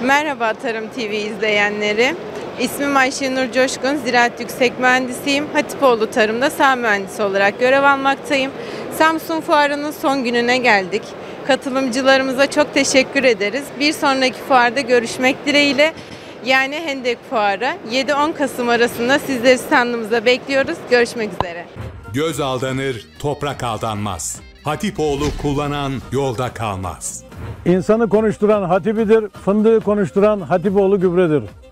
Merhaba Tarım TV izleyenleri. İsmim Ayşenur Coşkun, Ziraat Yüksek Mühendisiyim. Hatipoğlu Tarım'da saha mühendisi olarak görev almaktayım. Samsun Fuarı'nın son gününe geldik. Katılımcılarımıza çok teşekkür ederiz. Bir sonraki fuarda görüşmek dileğiyle. Yani Hendek Fuarı 7-10 Kasım arasında sizleri standımıza bekliyoruz. Görüşmek üzere. Göz aldanır, toprak aldanmaz. Hatipoğlu kullanan yolda kalmaz. İnsanı konuşturan hatibidir, fındığı konuşturan Hatipoğlu gübredir.